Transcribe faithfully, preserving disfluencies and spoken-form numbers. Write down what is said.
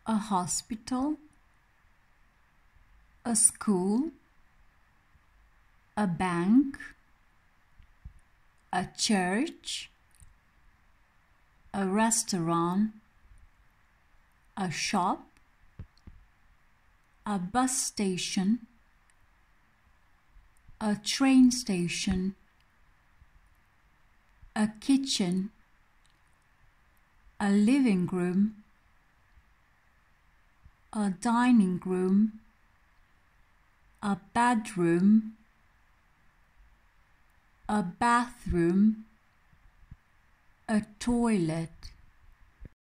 a hospital, a school, a bank, a church, a restaurant, a shop, a bus station, a train station, a kitchen, a living room, a dining room, a bedroom, a bathroom, a toilet.